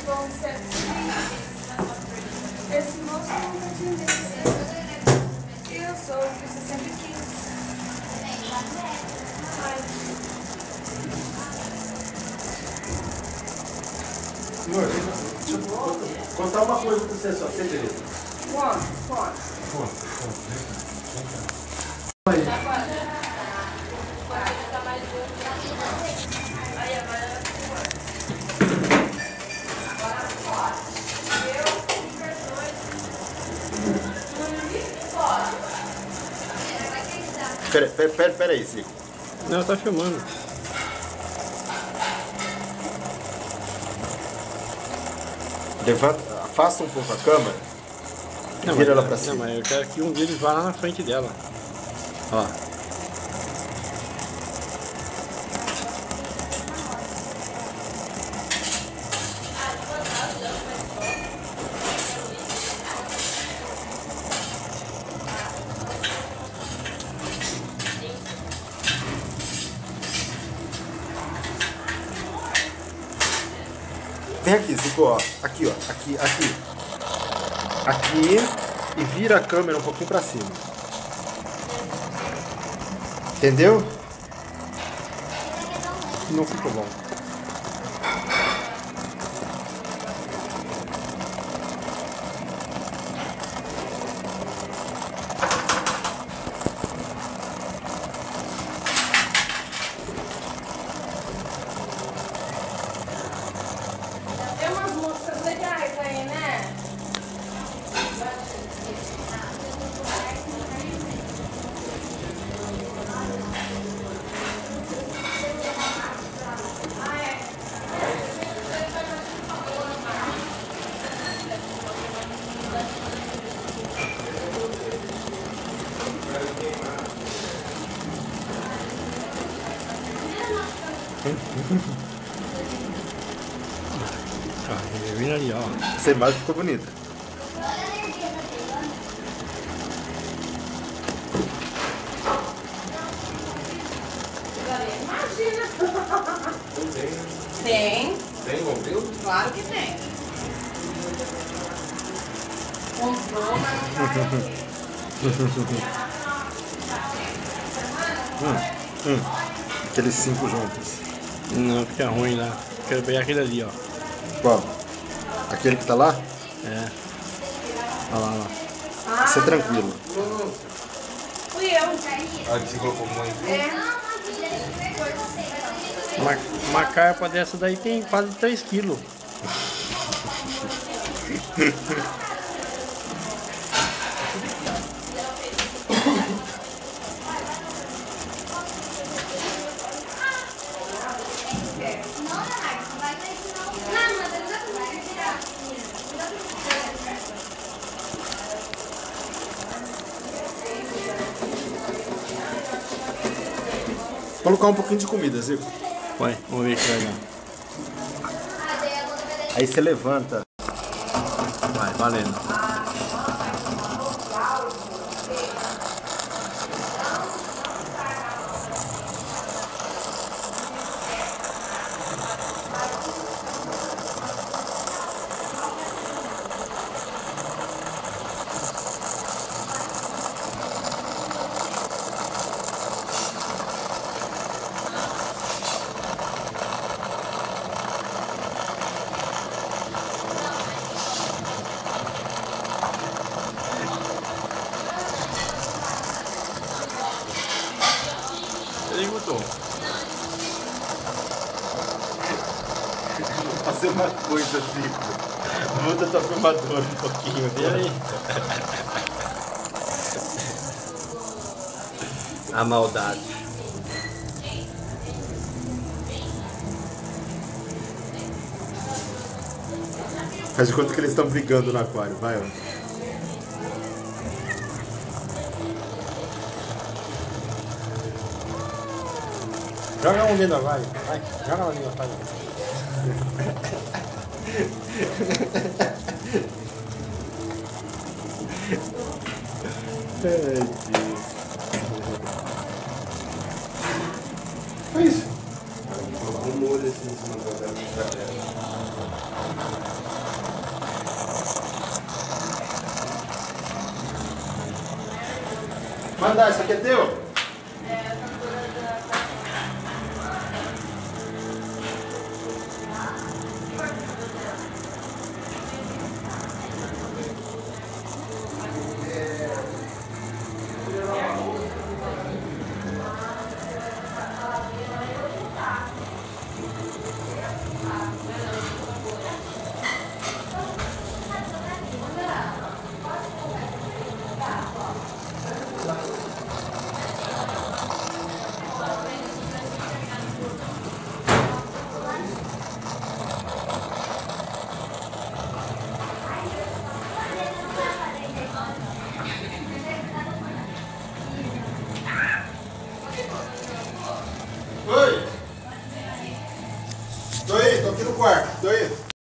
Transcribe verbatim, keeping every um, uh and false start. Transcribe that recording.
vão ser esse moço não vai atender. Eu sou o que você sempre quis. Amor, deixa eu contar uma coisa pra você só, você direito. Conta, conta. Conta, conta, vem cá. Vem cá. Pera, pera, pera, pera aí, Zico. Não, tá filmando. Levanta, afasta um pouco a câmera e Não, vira mas, ela pra cima. Não, mas eu quero que um deles vá lá na frente dela. Ó. Vem aqui, Zico, ó. Aqui, ó. Aqui, aqui. Aqui e vira a câmera um pouquinho pra cima. Entendeu? Não ficou bom. Tem umas músicas legais aí, né? Tá, vira ali, ó. Essa imagem ficou bonita. Imagina. Tem. Tem. Tem bombril? Claro que tem. Comprou, mas não tá aqui. Hum, hum. Aqueles cinco juntos. Não, fica ruim lá. Quero pegar aquele ali, ó. Qual? Aquele que tá lá? É. Olha lá, olha lá. Ah, Isso é tranquilo. fui eu. Ah, você colocou muito. É. Uma, uma carpa dessa daí tem quase três quilos. Colocar um pouquinho de comida, Zico. Vai, vamos ver o que vai dar. Aí você levanta. Vai, valendo. Ele botou. Fazer uma coisa, Zico. Muda tua filmadora um pouquinho. E aí? A maldade. Faz de conta que eles estão brigando no aquário, vai, ó. Joga um dentro da vaga. Vai, joga lá dentro da vaga. Ai, Deus. Foi isso. Colocou um molho assim em cima da galera. Mandar, isso aqui é teu? É a cantora da... Oi! Tô aí, tô aqui no quarto, tô aí.